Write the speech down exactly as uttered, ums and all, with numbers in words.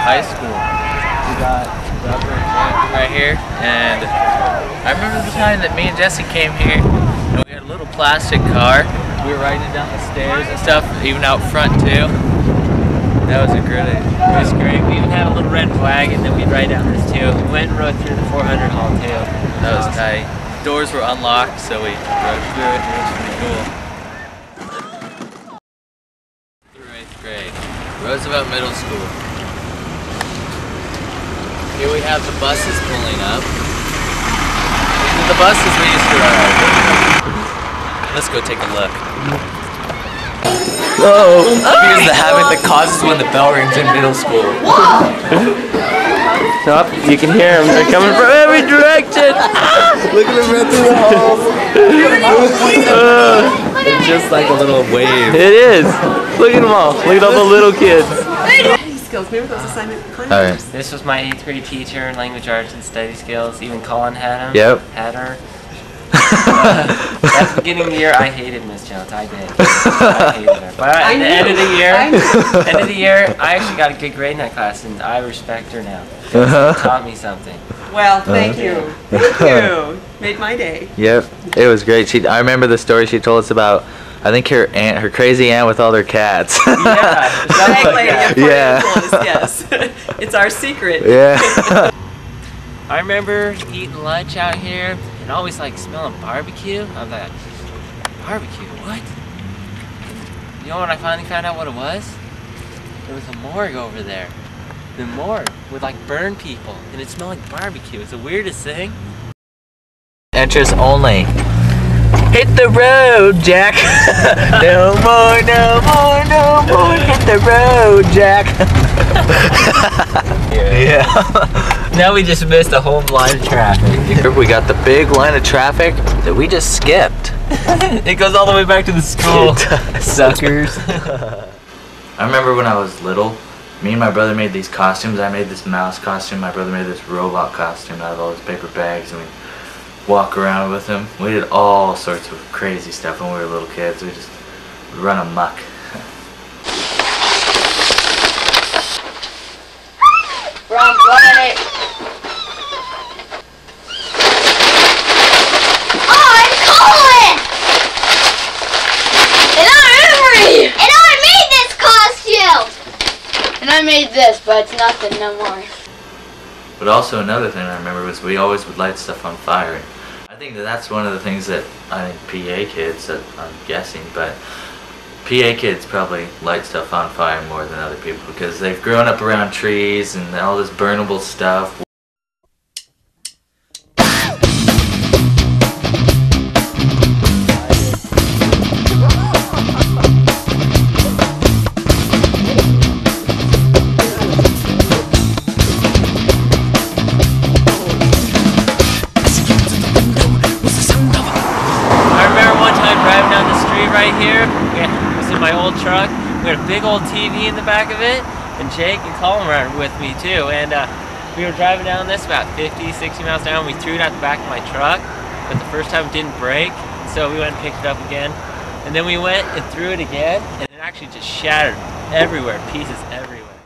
high school. We got Rubber and Jake right here, and I remember the time that me and Jesse came here, and we had a little plastic car. We were riding down the stairs and stuff, even out front too. That was a great, it was great. We even had a little red wagon that we'd ride down this too. We went and rode through the four hundred hall too. That was tight. Doors were unlocked, so we rode through it. It was pretty cool. Through eighth grade, Roosevelt Middle School. Here we have the buses pulling up. These are the buses we used to ride. Let's go take a look. Oh, here's the habit that causes when the bell rings in middle school. So you can hear them. They're coming from every direction. Look at them run through the halls. It's just like a little wave. It is. Look at them all. Look at all the little kids. Skills. Remember those assignment claims? All right. This was my eighth grade teacher in language arts and study skills. Even Colin had him. Yep. Had her. uh, at the beginning of the year, I hated Miss Jones. I did. I hated her. But at the end of the year, end of the year, I actually got a good grade in that class, and I respect her now. Uh-huh. She taught me something. Well, thank you. Thank you. Made my day. Yep. It was great. She. I remember the story she told us about. I think her aunt, her crazy aunt with all their cats. Yeah. Exactly. Yeah. Yes. It's our secret. Yeah. I remember eating lunch out here and always like smelling barbecue. I was like, barbecue? What? You know when I finally found out what it was? There was a morgue over there. The morgue would like burn people and it smelled like barbecue. It's the weirdest thing. Entrance only. Hit the road, Jack. No more, no more, no more. Hit the road, Jack. Yeah. Now we just missed a whole line of traffic. We got the big line of traffic that we just skipped. It goes all the way back to the school. Suckers. I remember when I was little, me and my brother made these costumes. I made this mouse costume. My brother made this robot costume out of all these paper bags, and we walk around with him. We did all sorts of crazy stuff when we were little kids. We just run amok. Wrong planet. I'm Colin! And I'm Emery! And I made this costume! And I made this, but it's nothing no more. But also another thing I remember was we always would light stuff on fire. I think that that's one of the things that I think P A kids, that I'm guessing, but P A kids probably light stuff on fire more than other people because they've grown up around trees and all this burnable stuff. Driving down the street right here, it was in my old truck. We had a big old T V in the back of it, and Jake and Colin were with me too. And uh, we were driving down this about fifty, sixty miles an hour. We threw it out the back of my truck, but the first time it didn't break, so we went and picked it up again. And then we went and threw it again, and it actually just shattered everywhere, pieces everywhere.